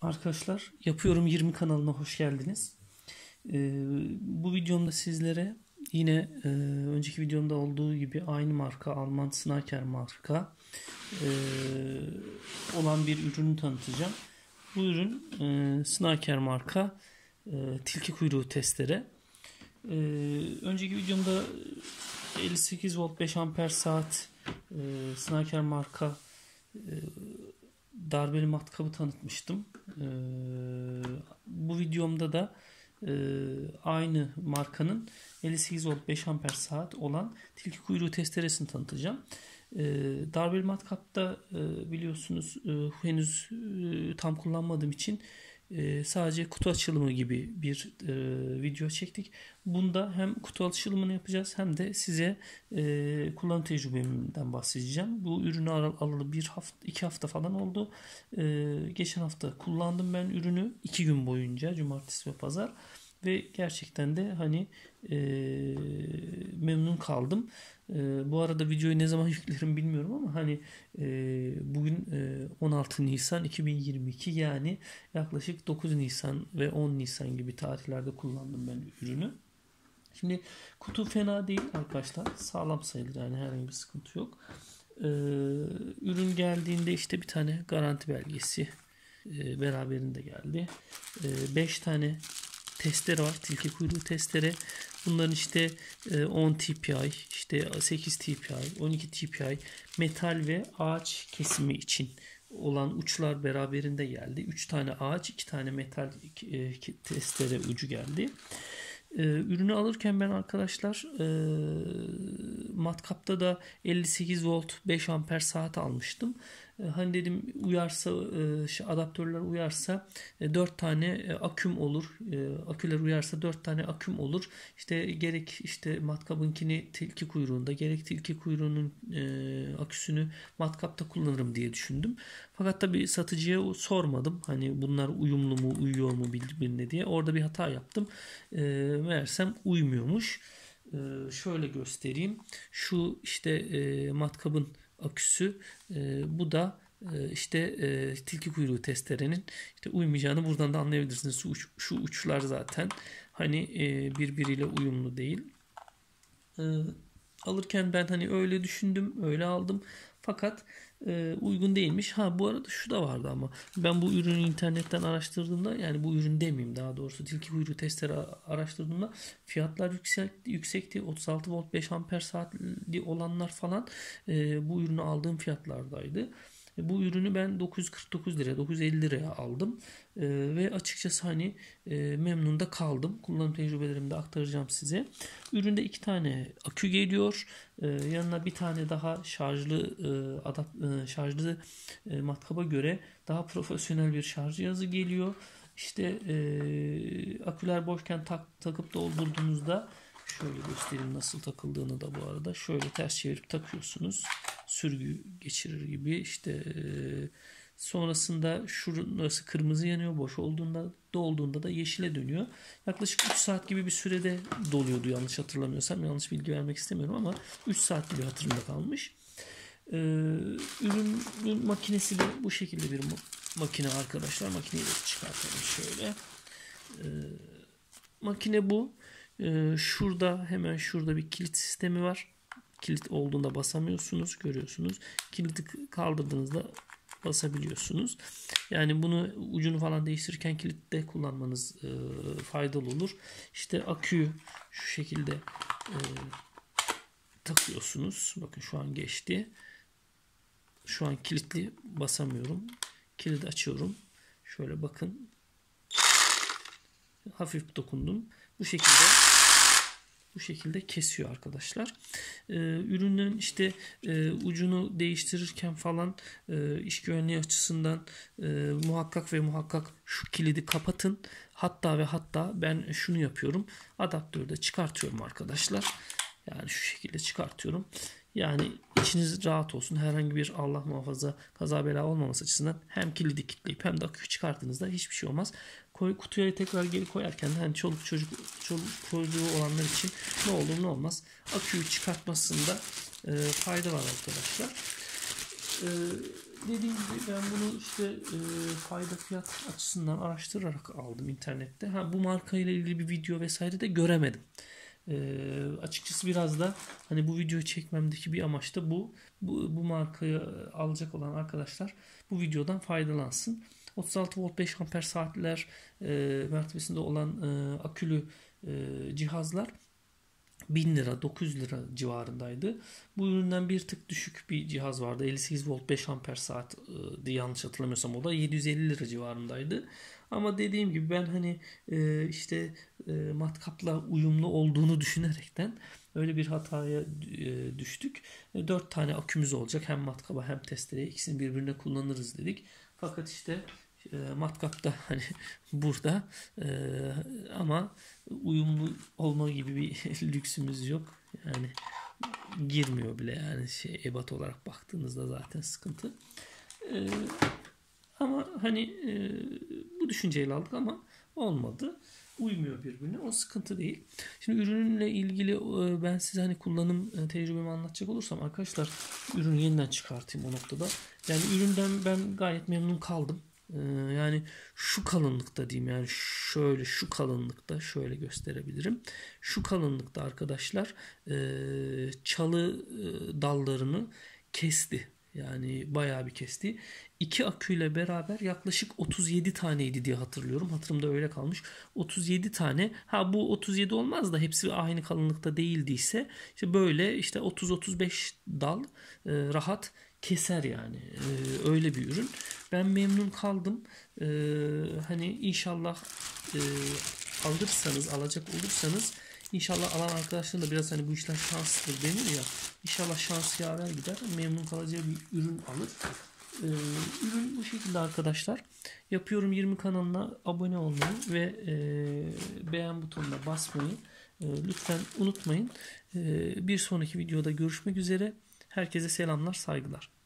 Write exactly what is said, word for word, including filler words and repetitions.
Arkadaşlar, Yapıyorum yirmi kanalına hoş geldiniz. Ee, bu videomda sizlere yine e, önceki videomda olduğu gibi aynı marka, Alman Snaker marka e, olan bir ürünü tanıtacağım. Bu ürün e, Snaker marka e, tilki kuyruğu testere. E, önceki videomda elli sekiz volt beş amper saat e, Snaker marka e, darbeli matkabı tanıtmıştım. Ee, bu videomda da e, aynı markanın elli sekiz volt beş amper saat olan tilki kuyruğu testeresini tanıtacağım. Ee, darbeli matkapta e, biliyorsunuz e, henüz e, tam kullanmadığım için e, sadece kutu açılımı gibi bir e, video çektik. Bunda hem kutu açılımını yapacağız hem de size e, kullanım tecrübemden bahsedeceğim. Bu ürünü alalı bir hafta, iki hafta falan oldu. E, geçen hafta kullandım ben ürünü iki gün boyunca, cumartesi ve pazar. Ve gerçekten de hani e, memnun kaldım. E, bu arada videoyu ne zaman yüklerim bilmiyorum ama hani e, bugün e, on altı Nisan iki bin yirmi iki, yani yaklaşık dokuz Nisan ve on Nisan gibi tarihlerde kullandım ben ürünü. Şimdi kutu fena değil arkadaşlar. Sağlam sayılır, yani herhangi bir sıkıntı yok. E, ürün geldiğinde işte bir tane garanti belgesi e, beraberinde geldi. beş e, tane testere var. Tilki kuyruğu testere. Bunların işte on T P I, işte sekiz T P I, on iki T P I, metal ve ağaç kesimi için olan uçlar beraberinde geldi. üç tane ağaç, iki tane metal testere ucu geldi. Ürünü alırken ben arkadaşlar matkapta da elli sekiz volt beş amper saat almıştım. Hani dedim uyarsa, adaptörler uyarsa dört tane aküm olur. Aküler uyarsa dört tane aküm olur. İşte gerek işte matkabınkini tilki kuyruğunda, gerek tilki kuyruğunun aküsünü matkapta kullanırım diye düşündüm. Fakat tabii satıcıya sormadım. Hani bunlar uyumlu mu, uyuyor mu birbirine diye. Orada bir hata yaptım. Meğersem uymuyormuş. Şöyle göstereyim. Şu işte matkabın aküsü, e, bu da e, işte e, tilki kuyruğu testerenin işte uymayacağını buradan da anlayabilirsiniz. Şu, uç, şu uçlar zaten hani e, birbiriyle uyumlu değil. E, alırken ben hani öyle düşündüm, öyle aldım. Fakat e, uygun değilmiş. Ha, bu arada şu da vardı ama ben bu ürünü internetten araştırdığımda, yani bu ürün demeyeyim daha doğrusu, tilki kuyruğu testere araştırdığımda fiyatlar yüksek, yüksekti. otuz altı volt beş amper saatli olanlar falan e, bu ürünü aldığım fiyatlardaydı. Bu ürünü ben dokuz yüz kırk dokuz liraya, dokuz yüz elli liraya aldım. Ee, ve açıkçası hani e, memnun da kaldım. Kullanım tecrübelerimi de aktaracağım size. Üründe iki tane akü geliyor. Ee, yanına bir tane daha şarjlı e, adap, e, şarjlı e, matkaba göre daha profesyonel bir şarj cihazı geliyor. İşte e, aküler boşken tak, takıp doldurduğunuzda, şöyle göstereyim nasıl takıldığını da bu arada. Şöyle ters çevirip takıyorsunuz. Sürgü geçirir gibi. İşte e, sonrasında şurası kırmızı yanıyor. Boş olduğunda, dolduğunda da yeşile dönüyor. Yaklaşık üç saat gibi bir sürede doluyordu yanlış hatırlamıyorsam. Yanlış bilgi vermek istemiyorum ama üç saat gibi hatırımda kalmış. Ee, ürünün makinesi de bu şekilde bir makine arkadaşlar. Makineyi de çıkartalım şöyle. Ee, makine bu. Ee, şurada, hemen şurada bir kilit sistemi var. Kilit olduğunda basamıyorsunuz, görüyorsunuz. Kilidi kaldırdığınızda basabiliyorsunuz. Yani bunu ucunu falan değiştirirken kilitte kullanmanız e, faydalı olur. İşte aküyü şu şekilde e, takıyorsunuz. Bakın şu an geçti. Şu an kilitli, basamıyorum. Kilidi açıyorum. Şöyle bakın. Hafif dokundum. Bu şekilde bu şekilde kesiyor arkadaşlar. Ee, ürünün işte e, ucunu değiştirirken falan e, iş güvenliği açısından e, muhakkak ve muhakkak şu kilidi kapatın. Hatta ve hatta ben şunu yapıyorum. Adaptörü de çıkartıyorum arkadaşlar. Yani şu şekilde çıkartıyorum. Yani içiniz rahat olsun. Herhangi bir, Allah muhafaza, kaza bela olmaması açısından hem kilidi kilitleyip hem de aküyü çıkarttığınızda hiçbir şey olmaz. Koy, kutuya tekrar geri koyarken de hani çoluk çocuk çoluk çocuğu olanlar için ne olur ne olmaz aküyü çıkartmasında e, fayda var arkadaşlar. E, dediğim gibi ben bunu işte e, fayda fiyat açısından araştırarak aldım internette. Ha, bu marka ile ilgili bir video vesaire de göremedim. E, açıkçası biraz da hani bu videoyu çekmemdeki bir amaç da bu. Bu, bu markayı alacak olan arkadaşlar bu videodan faydalansın. otuz altı volt beş amper saatler e, mertebesinde olan e, akülü e, cihazlar bin lira dokuz yüz lira civarındaydı. Bu üründen bir tık düşük bir cihaz vardı. elli sekiz volt beş amper saat e, diye yanlış hatırlamıyorsam o da yedi yüz elli lira civarındaydı. Ama dediğim gibi ben hani e, işte e, matkapla uyumlu olduğunu düşünerekten öyle bir hataya e, düştük. E, dört tane akümüz olacak. Hem matkaba hem testereye ikisini birbirine kullanırız dedik. Fakat işte e, matkap da hani burada e, ama uyumlu olma gibi bir lüksümüz yok. Yani girmiyor bile yani şey ebat olarak baktığınızda zaten sıkıntı. E, ama hani e, bu düşünceyle aldık ama olmadı. Uymuyor birbirine. O sıkıntı değil. Şimdi ürünle ilgili e, ben size hani kullanım e, tecrübemi anlatacak olursam arkadaşlar ürünü yeniden çıkartayım o noktada. Yani üründen ben gayet memnun kaldım. E, yani şu kalınlıkta diyeyim yani şöyle şu kalınlıkta şöyle gösterebilirim. Şu kalınlıkta arkadaşlar e, çalı e, dallarını kesti. Yani bayağı bir kesti. İki aküyle beraber yaklaşık otuz yedi taneydi diye hatırlıyorum. Hatırımda öyle kalmış. otuz yedi tane. Ha bu otuz yedi olmaz da hepsi aynı kalınlıkta değildiyse işte böyle işte otuz otuz beş dal e, rahat keser yani. E, öyle bir ürün. Ben memnun kaldım. E, hani inşallah e, alırsanız, alacak olursanız İnşallah alan arkadaşların da biraz hani bu işler şanslıdır denir ya. İnşallah şans yaver gider. Memnun kalacağı bir ürün alır. Ee, ürün bu şekilde arkadaşlar. Yapıyorum yirmi kanalına abone olmayı ve e, beğen butonuna basmayı e, lütfen unutmayın. E, bir sonraki videoda görüşmek üzere. Herkese selamlar, saygılar.